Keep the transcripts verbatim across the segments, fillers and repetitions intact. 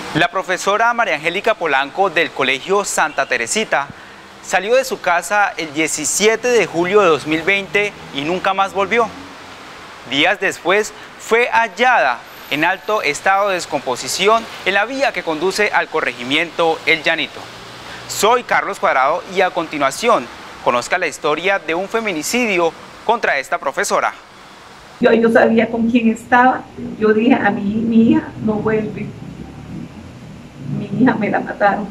La profesora María Angélica Polanco del Colegio Santa Teresita salió de su casa el diecisiete de julio de dos mil veinte y nunca más volvió. Días después fue hallada en alto estado de descomposición en la vía que conduce al corregimiento El Llanito. Soy Carlos Cuadrado y a continuación conozca la historia de un feminicidio contra esta profesora. Yo, yo sabía con quién estaba. Yo dije, a mí, mi hija no vuelve. Mi hija me la mataron.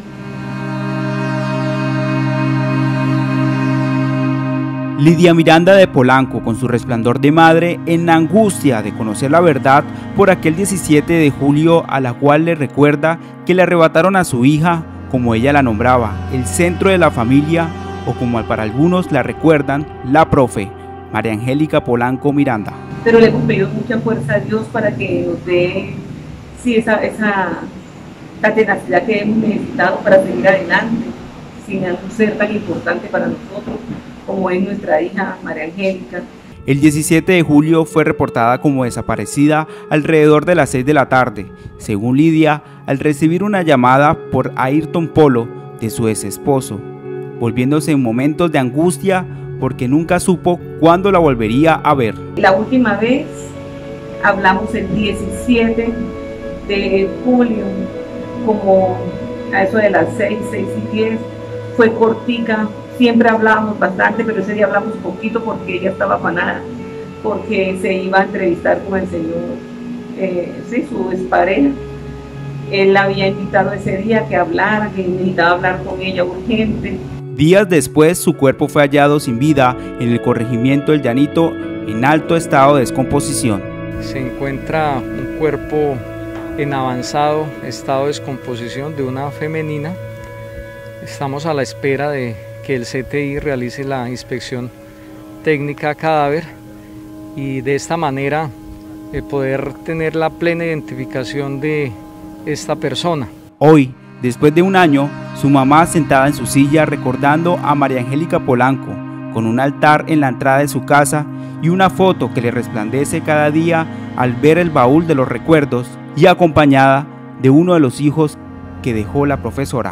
Lidia Miranda de Polanco, con su resplandor de madre, en angustia de conocer la verdad por aquel diecisiete de julio, a la cual le recuerda que le arrebataron a su hija, como ella la nombraba, el centro de la familia, o como para algunos la recuerdan, la profe, María Angélica Polanco Miranda. Pero le hemos pedido mucha fuerza a Dios para que nos dé sí, esa, esa la tenacidad que hemos necesitado para seguir adelante, sin un ser tan importante para nosotros como es nuestra hija María Angélica. El diecisiete de julio fue reportada como desaparecida alrededor de las seis de la tarde, según Lidia, al recibir una llamada por Ayrton Polo de su ex esposo, volviéndose en momentos de angustia porque nunca supo cuándo la volvería a ver. La última vez hablamos el diecisiete de julio, como a eso de las seis, seis y diez, fue cortica. Siempre hablábamos bastante, pero ese día hablamos poquito porque ella estaba afanada, porque se iba a entrevistar con el señor, eh, sí, su expareja. Él la había invitado ese día a que hablara, que necesitaba hablar con ella urgente. Días después, su cuerpo fue hallado sin vida en el corregimiento El Llanito, en alto estado de descomposición. Se encuentra un cuerpo en avanzado estado de descomposición de una femenina. Estamos a la espera de que el C T I realice la inspección técnica cadáver y de esta manera eh, poder tener la plena identificación de esta persona. Hoy, después de un año, su mamá sentada en su silla recordando a María Angélica Polanco, con un altar en la entrada de su casa y una foto que le resplandece cada día al ver el baúl de los recuerdos y acompañada de uno de los hijos que dejó la profesora.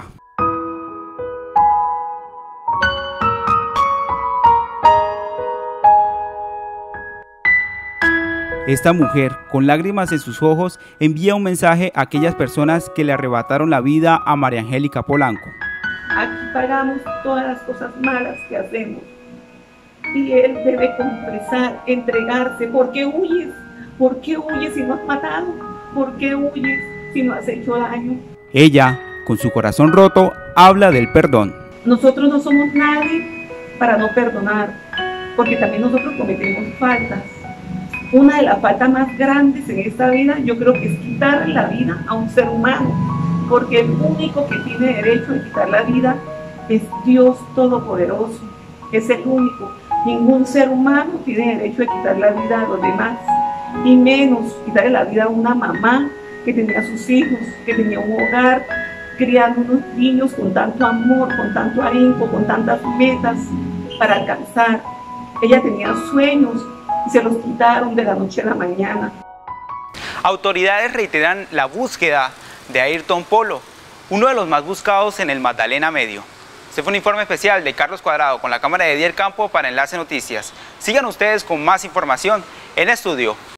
Esta mujer, con lágrimas en sus ojos, envía un mensaje a aquellas personas que le arrebataron la vida a María Angélica Polanco. Aquí pagamos todas las cosas malas que hacemos y él debe confesar, entregarse. ¿Por qué huyes? ¿Por qué huyes si no has matado? ¿Por qué huyes si no has hecho daño? Ella, con su corazón roto, habla del perdón. Nosotros no somos nadie para no perdonar, porque también nosotros cometemos faltas. Una de las faltas más grandes en esta vida, yo creo que es quitar la vida a un ser humano, porque el único que tiene derecho a quitar la vida es Dios Todopoderoso, es el único. Ningún ser humano tiene derecho a quitar la vida a los demás, y menos quitarle la vida a una mamá que tenía sus hijos, que tenía un hogar, criando unos niños con tanto amor, con tanto ahínco, con tantas metas para alcanzar. Ella tenía sueños y se los quitaron de la noche a la mañana. Autoridades reiteran la búsqueda de Ayrton Polo, uno de los más buscados en el Magdalena Medio. Este fue un informe especial de Carlos Cuadrado con la cámara de Dier Campo para Enlace Noticias. Sigan ustedes con más información en estudio.